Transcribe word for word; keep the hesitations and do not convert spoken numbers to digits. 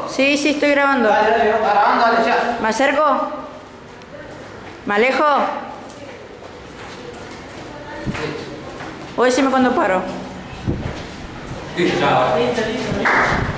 Sí, sí, estoy grabando. Dale, dale, está grabando, dale, ya. ¿Me acerco? ¿Me alejo? Voy a decirme cuando paro. Listo, ya, ahora. Listo, listo, listo.